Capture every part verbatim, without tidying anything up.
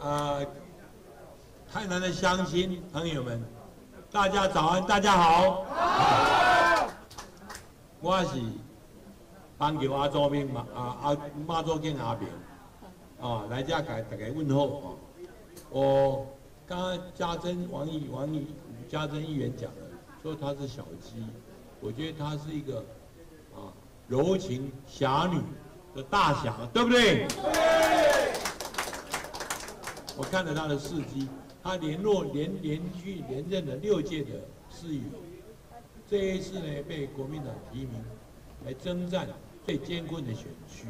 呃，台南的乡亲朋友们，大家早安，大家好。好。我是邦桥阿祖明马啊阿马祖敬阿平，啊来这给大家问候啊。我刚刚家珍王议王议家珍议员讲了，说他是小鸡，我觉得他是一个啊柔情侠女的大侠，对不对？对。我看了他的事迹，他连络连连续连任了六届的市议员，这一次呢被国民党提名来征战最艰困的选区。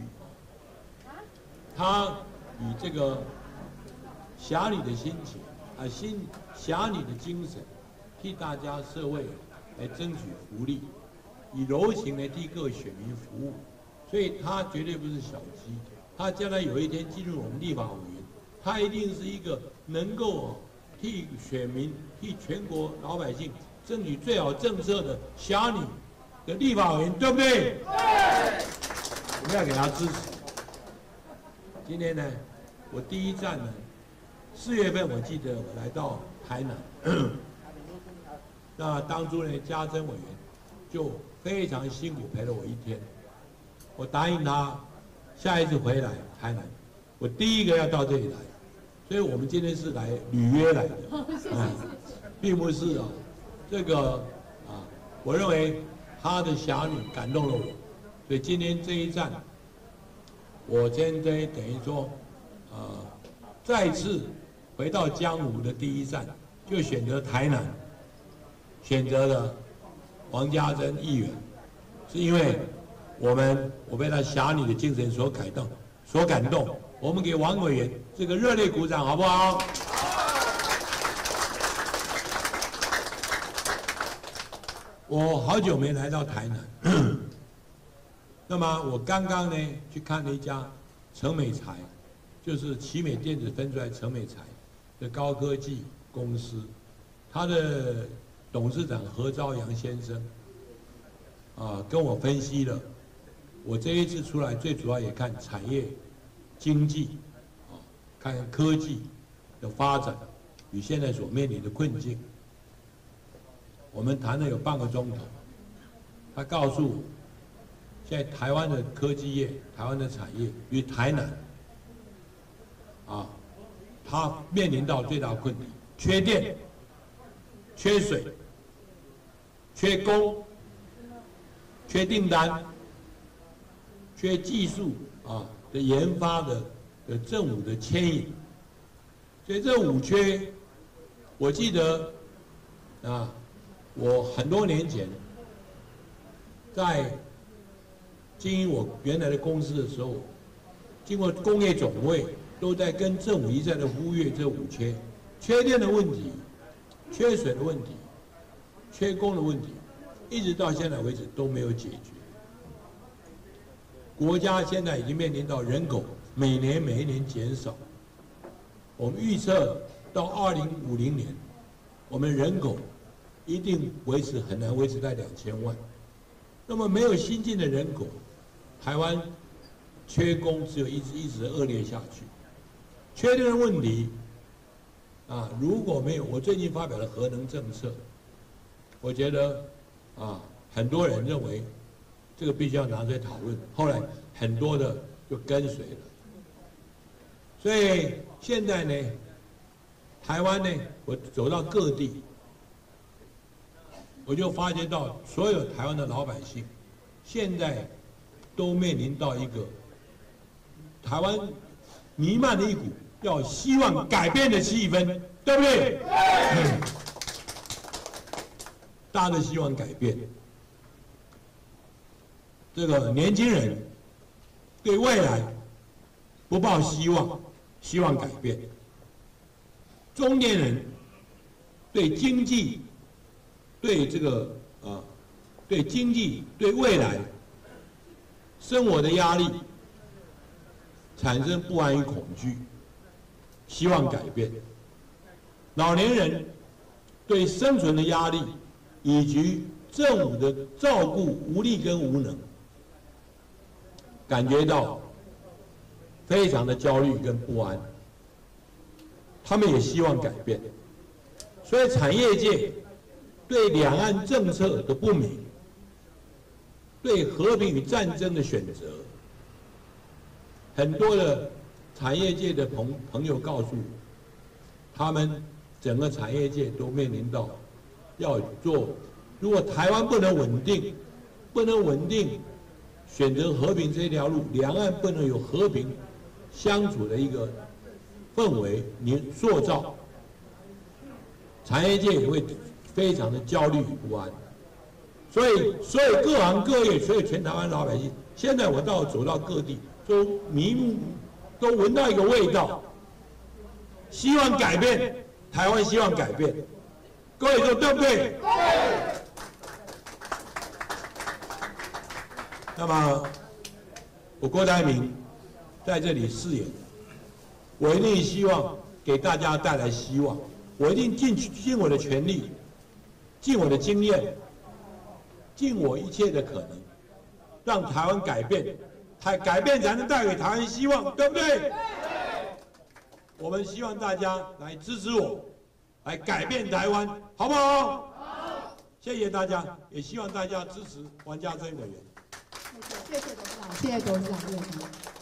他以这个侠女的心情啊，心侠女的精神，替大家社会来争取福利，以柔情来替各位选民服务，所以他绝对不是小鸡。他将来有一天进入我们立法委员，他一定是一个能够替选民、替全国老百姓争取最好政策的侠女的立法委员，对不对？对。我们要给他支持。今天呢，我第一站呢，四月份我记得我来到台南，那当初呢，家珍委员就非常辛苦陪了我一天。我答应他，下一次回来台南，我第一个要到这里来。所以我们今天是来履约来的，啊，并不是啊，这个啊，我认为他的侠女感动了我，所以今天这一站，我今天等于说，呃，再次回到江湖的第一站，就选择台南，选择了王家珍议员，是因为我们我被他侠女的精神所感动，所感动。我们给王委员这个热烈鼓掌，好不好？我好久没来到台南，那么我刚刚呢去看了一家成美材，就是奇美电子分出来成美材的高科技公司，他的董事长何朝阳先生啊跟我分析了，我这一次出来最主要也看产业。经济，啊，看科技的发展与现在所面临的困境，我们谈了有半个钟头。他告诉我，现在台湾的科技业、台湾的产业与台南，啊，它面临到最大的困题：缺电、缺水、缺工、缺订单、缺技术啊。的研发的的政府的牵引，所以这五缺，我记得啊，我很多年前在经营我原来的公司的时候，经过工业总会都在跟政府一再的呼吁这五缺：缺电的问题、缺水的问题、缺工的问题，一直到现在为止都没有解决。国家现在已经面临到人口每年每一年减少，我们预测到二零五零年，我们人口一定维持很难维持在两千万。那么没有新进的人口，台湾缺工只有一直一直恶劣下去。缺电的问题啊，如果没有我最近发表的核能政策，我觉得啊，很多人认为。这个必须要拿出来讨论，后来很多的就跟随了。所以现在呢，台湾呢，我走到各地，我就发觉到所有台湾的老百姓，现在都面临到一个台湾弥漫的一股要希望改变的气氛，对不对？嗯，大家都希望改变。这个年轻人对未来不抱希望，希望改变；中年人对经济、对这个啊、对经济、对未来生活的压力产生不安与恐惧，希望改变；老年人对生存的压力以及政府的照顾无力跟无能。感觉到非常的焦虑跟不安， 他们也希望改变。所以产业界对两岸政策的不明，对和平与战争的选择，很多的产业界的朋朋友告诉我，他们整个产业界都面临到要做，如果台湾不能稳定，不能稳定选择和平这条路，两岸不能有和平相处的一个氛围，你塑造，产业界也会非常的焦虑与不安。所以，所以各行各业，所以全台湾老百姓，现在我到走到各地，都明都闻到一个味道，希望改变，台湾希望改变。各位说对不对？对。那么，我郭台铭在这里誓言，我一定希望给大家带来希望，我一定尽尽我的全力，尽我的经验，尽我一切的可能，让台湾改变，台改变才能带给台湾希望，对不对？对。我们希望大家来支持我，来改变台湾，好不好？好。谢谢大家，也希望大家支持王家珍委员。 谢谢，谢谢董事长，谢谢董事长，谢谢。